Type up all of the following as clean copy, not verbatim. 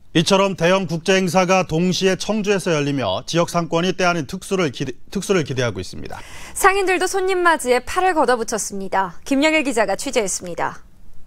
이처럼 대형 국제 행사가 동시에 청주에서 열리며 지역 상권이 때아닌 특수를 기대하고 있습니다. 상인들도 손님 맞이에 팔을 걷어붙였습니다. 김영일 기자가 취재했습니다.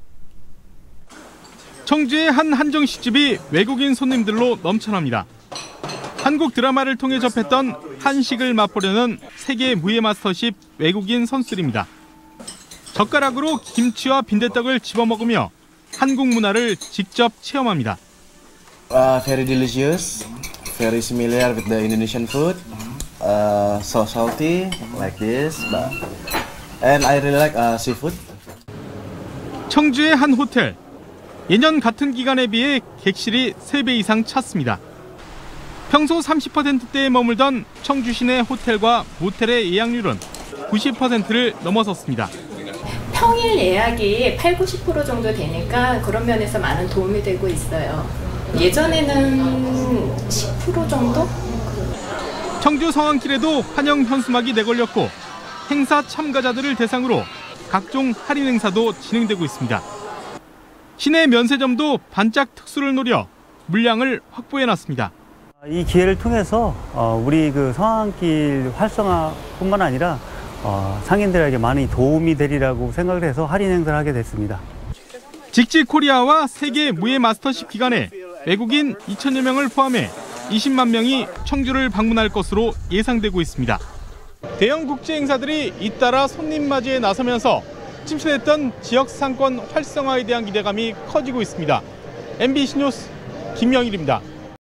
청주의 한 한정식집이 외국인 손님들로 넘쳐납니다. 한국 드라마를 통해 접했던 한식을 맛보려는 세계 무예 마스터십 외국인 선수들입니다. 젓가락으로 김치와 빈대떡을 집어먹으며 한국 문화를 직접 체험합니다. Very delicious, very similar with the Indonesian food. So salty like this, and I really like seafood. 청주의 한 호텔. 예년 같은 기간에 비해 객실이 3배 이상 찼습니다. 평소 30%대에 머물던 청주 시내 호텔과 모텔의 예약률은 90%를 넘어섰습니다. 평일 예약이 80~90% 정도 되니까 그런 면에서 많은 도움이 되고 있어요. 예전에는 10% 정도? 청주 성안길에도 환영 현수막이 내걸렸고 행사 참가자들을 대상으로 각종 할인 행사도 진행되고 있습니다. 시내 면세점도 반짝 특수를 노려 물량을 확보해놨습니다. 이 기회를 통해서 우리 성안길 활성화뿐만 아니라 상인들에게 많이 도움이 되리라고 생각을 해서 할인 행사를 하게 됐습니다. 직지코리아와 세계 무예 마스터십 기간에 외국인 2,000여 명을 포함해 20만 명이 청주를 방문할 것으로 예상되고 있습니다. 대형 국제 행사들이 잇따라 손님 맞이에 나서면서 침체됐던 지역 상권 활성화에 대한 기대감이 커지고 있습니다. MBC 뉴스 김영일입니다.